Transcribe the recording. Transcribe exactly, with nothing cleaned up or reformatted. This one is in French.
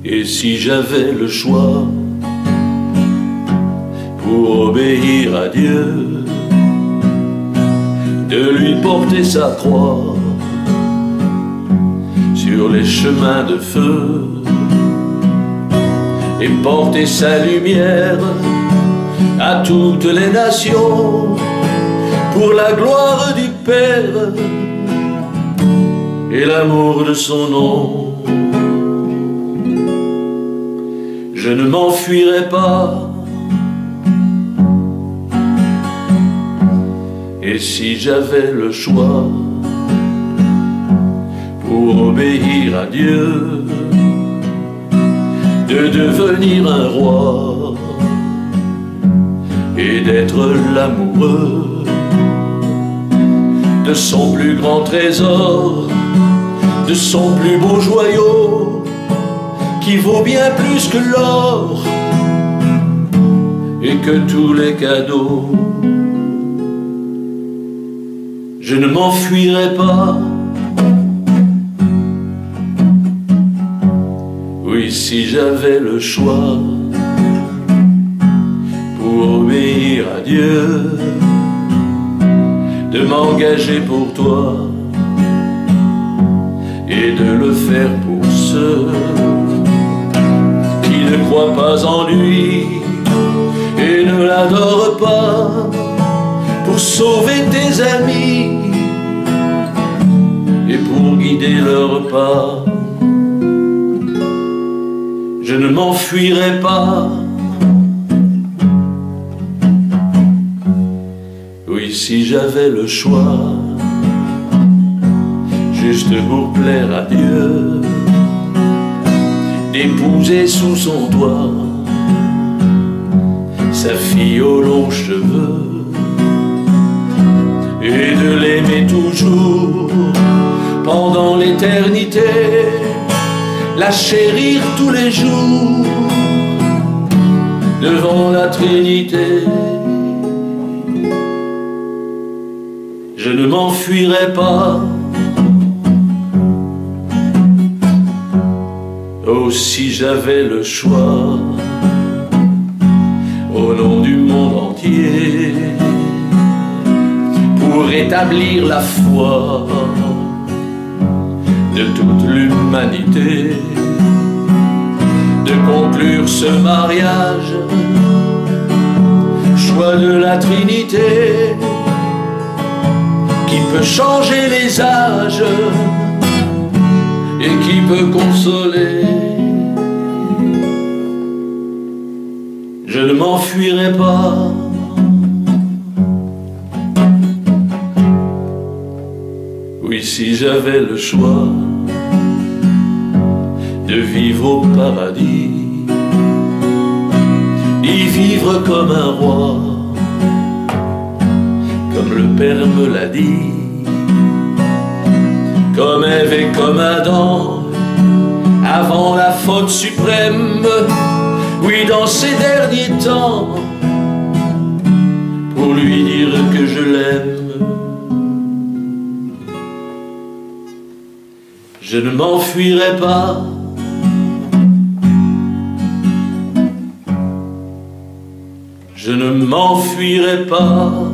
Et si j'avais le choix pour obéir à Dieu, de lui porter sa croix sur les chemins de feu et porter sa lumière à toutes les nations pour la gloire du Père et l'amour de son nom, je ne m'enfuirai pas. Et si j'avais le choix pour obéir à Dieu, de devenir un roi et d'être l'amoureux de son plus grand trésor, de son plus beau joyau, qui vaut bien plus que l'or et que tous les cadeaux, je ne m'enfuirai pas. Oui, si j'avais le choix pour obéir à Dieu, de m'engager pour toi et de le faire pour ceux qui ne croient pas en lui et ne l'adorent pas, pour sauver tes amis et pour guider leurs pas, je ne m'enfuirai pas. Oui, si j'avais le choix, juste pour plaire à Dieu, d'épouser sous son toit sa fille aux longs cheveux et de l'aimer toujours pendant l'éternité, la chérir tous les jours devant la Trinité, je ne m'enfuirai pas. Oh, si j'avais le choix au nom du monde entier pour rétablir la foi de toute l'humanité, de conclure ce mariage, choix de la Trinité, qui peut changer les âges et qui peut consoler, je ne m'enfuirai pas. Oui, si j'avais le choix de vivre au paradis, d'y vivre comme un roi, comme le Père me l'a dit, comme Ève et comme Adam, avant la faute suprême, oui, dans ces derniers temps, pour lui dire que je l'aime, je ne m'enfuirai pas. Je ne m'enfuirai pas.